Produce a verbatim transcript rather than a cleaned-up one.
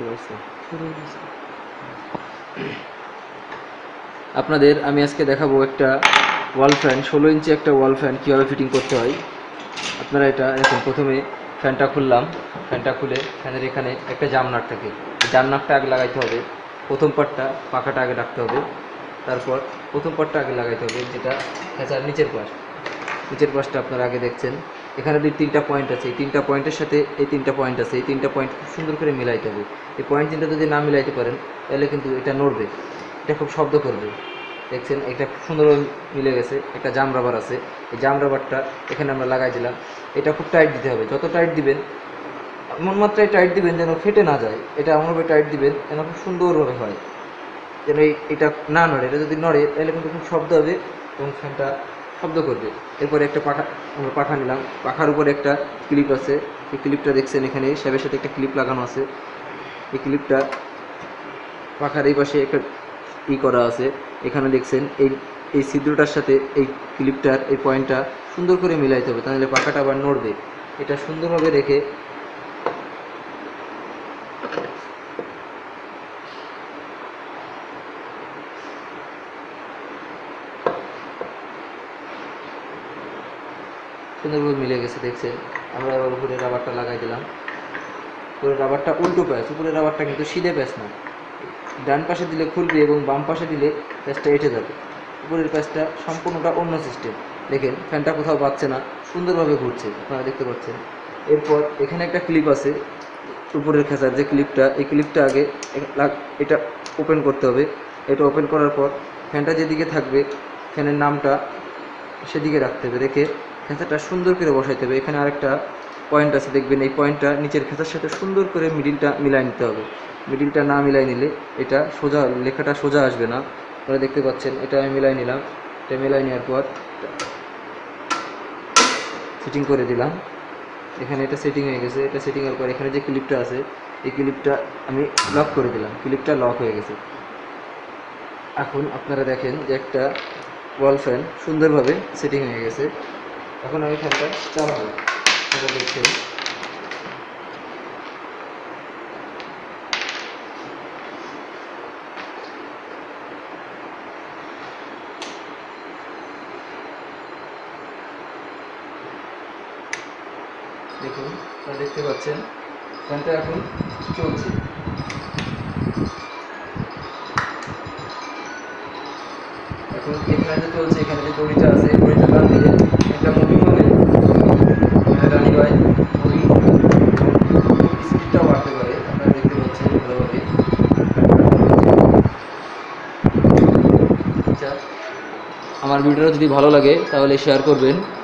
দেখতে পাচ্ছেন। আপনাদের আমি আজকে দেখাবো একটা ওয়াল ফ্যান, ষোলো ইঞ্চি একটা ওয়াল ফ্যান কীভাবে ফিটিং করতে হয়। আপনারা এটা এখন প্রথমে ফ্যানটা খুললাম, ফ্যানটা খুলে ফ্যানের এখানে একটা জাম নাট থাকে, জাম নাটটা আগে লাগাইতে হবে। প্রথম পার্টটা পাখাটা আগে রাখতে হবে, তারপর প্রথম পার্টটা আগে লাগাইতে হবে, যেটা খাঁচার নিচের পাশ। নিচের পাশটা আপনারা আগে দেখছেন, এখানে দুই তিনটা পয়েন্ট আছে, এই তিনটা পয়েন্টের সাথে এই তিনটা পয়েন্ট আছে, এই তিনটা পয়েন্ট খুব সুন্দর করে মিলাইতে হবে। এই পয়েন্ট তিনটা যদি না মিলাইতে পারেন তাহলে কিন্তু এটা নড়বে, এটা খুব শব্দ করবে। দেখছেন এটা খুব সুন্দরভাবে মিলে গেছে। একটা জাম রাবার আছে, এই জাম রাবারটা এখানে আমরা লাগাই দিলাম। এটা খুব টাইট দিতে হবে, যত টাইট দিবেন এমন মাত্রায় টাইট দিবেন যেন ফেটে না যায়, এটা এমনভাবে টাইট দিবেন যেন খুব সুন্দরভাবে হয়, যেন এটা না নড়ে। এটা যদি নড়ে তাহলে কিন্তু খুব শব্দ হবে এবং ফ্যানটা শব্দ করবে। এরপরে একটা পাখা আমরা পাখা নিলাম, পাখার উপরে একটা ক্লিপ আছে, এই ক্লিপটা দেখছেন এখানে স্যাবের সাথে একটা ক্লিপ লাগানো আছে। এই ক্লিপটা পাখার এই পাশে একটা ই করা আছে, এখানে দেখছেন এই এই ছিদ্রটার সাথে এই ক্লিপটার এই পয়েন্টটা সুন্দর করে মিলাইতে হবে, তাহলে পাখাটা আবার নড়বে। এটা সুন্দরভাবে রেখে সুন্দরভাবে মিলে গেছে দেখছেন। আমরা এবার উপরে রাবারটা লাগাই দিলাম। উপরে রাবারটা উল্টো প্যাঁচ, উপরের রাবারটা কিন্তু সিধে প্যাঁচ না, ডান পাশে দিলে খুলবে এবং বাম পাশে দিলে প্যাঁচটা এঁটে যাবে। উপরের প্যাঁচটা সম্পূর্ণটা অন্য সিস্টেম। দেখেন ফ্যানটা কোথাও পাচ্ছে না, সুন্দরভাবে ঘুরছে, আপনারা দেখতে পাচ্ছেন। এরপর এখানে একটা ক্লিপ আছে উপরের খেঁচার যে ক্লিপটা, এই ক্লিপটা আগে এটা ওপেন করতে হবে। এটা ওপেন করার পর ফ্যানটা যেদিকে থাকবে ফ্যানের নামটা সেদিকে রাখতে হবে, রেখে খেঁচাটা সুন্দর করে বসাইতে হবে। এখানে আরেকটা পয়েন্ট আছে দেখবেন, এই পয়েন্টটা নিচের খেঁচার সাথে সুন্দর করে মিডিলটা মিলাই নিতে হবে। মিডিলটা না মিলাই নিলে এটা সোজা লেখাটা সোজা আসবে না। আপনারা দেখতে পাচ্ছেন এটা আমি মিলাই নিলাম। এটা মিলাই নেওয়ার পর সেটিং করে দিলাম। এখানে এটা সেটিং হয়ে গেছে। এটা সেটিংয়ের পর এখানে যে ক্লিপটা আছে এই ক্লিপটা আমি লক করে দিলাম, ক্লিপটা লক হয়ে গেছে। এখন আপনারা দেখেন যে একটা ওয়াল ফ্যান সুন্দরভাবে সেটিং হয়ে গেছে। এখন আমি ফ্যানটা চালাবো, সেটা দেখছেন। দেখুন আপনারা দেখতে পাচ্ছেন ফ্যানটা এখন চলছে। এখন এখানে যে চলছে, এখানে যে দড়িটা আছে এই দড়িটা টান দিলে একটা মুভিং হবে, রানি ভাই মুভিং স্পিডটাও বাড়তে পারে। আপনারা দেখতে পাচ্ছেন ভালোভাবে। আচ্ছা, আমার ভিডিওটা যদি ভালো লাগে তাহলে শেয়ার করবেন।